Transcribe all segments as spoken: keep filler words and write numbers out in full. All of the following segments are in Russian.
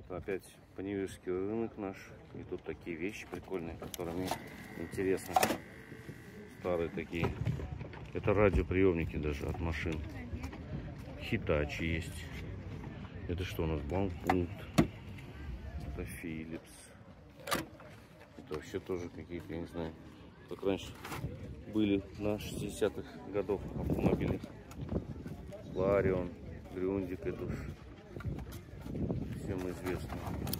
Это опять Поневежский рынок наш. И тут такие вещи прикольные, которые мне интересны. Старые такие. Это радиоприемники даже от машин. Hitachi есть. Это что у нас? Бланпункт. Это Philips. Это вообще тоже какие-то, я не знаю, как раньше были на шестидесятых годов автомобили. Ларион, Грюндик, это уж всем известно.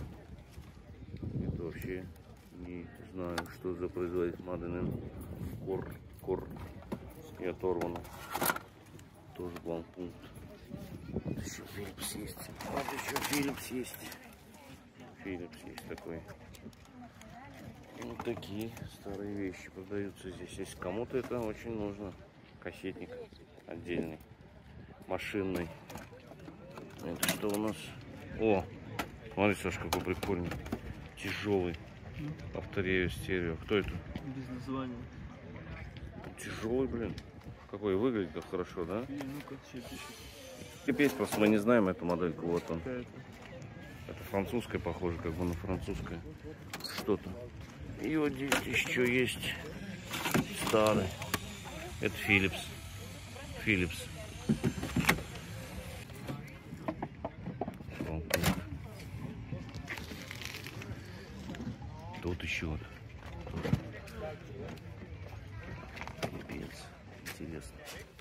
Это вообще не знаю, что за производитель. Маденен Кор, Кор и оторвано. Тоже Бланпункт. Вот еще Philips есть. Вот еще Philips есть. Philips есть такой. Вот такие старые вещи продаются здесь. Если кому-то это очень нужно. Кассетник отдельный. Машинный. Это что у нас? О! Смотри, Саш, какой прикольный. Тяжелый. Повторяю, стерео. Кто это? Без названия. Тяжелый, блин. Какой выглядит как хорошо, да? И, ну как все пишет. Капец, просто мы не знаем эту модельку. Вот он. Какая-то. Это французская, похоже, как бы на французское что-то. И вот здесь еще есть старый. Это Philips. Philips. Тут еще вот. Капец. Интересно.